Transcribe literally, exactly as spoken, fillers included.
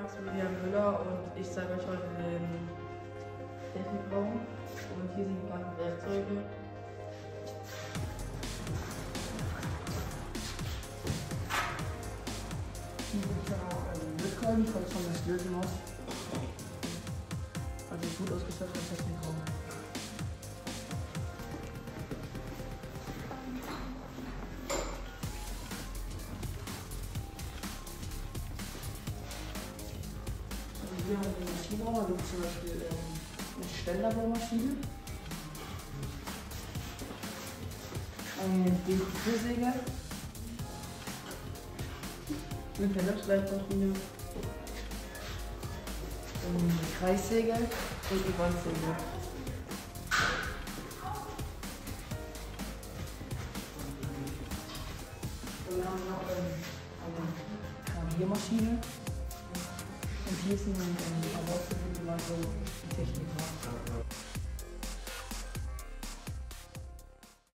Maximilian Müller und ich zeige euch heute den Technikraum. Und hier sind die ganzen Werkzeuge. Hier gibt es dann auch einen Lötkolben, falls man das löten muss. Also gut ausgestatteter Technikraum. Hier haben wir die Maschinenraum, also zum Beispiel ähm, eine Ständerbohrmaschine, eine D vier Säge, eine Verlagsleitmaschine, eine Kreissäge und die Bandsäge. Und wir haben noch ähm, eine Graviermaschine. Und hier ist ein Herausfinden, wie man so die Technik macht.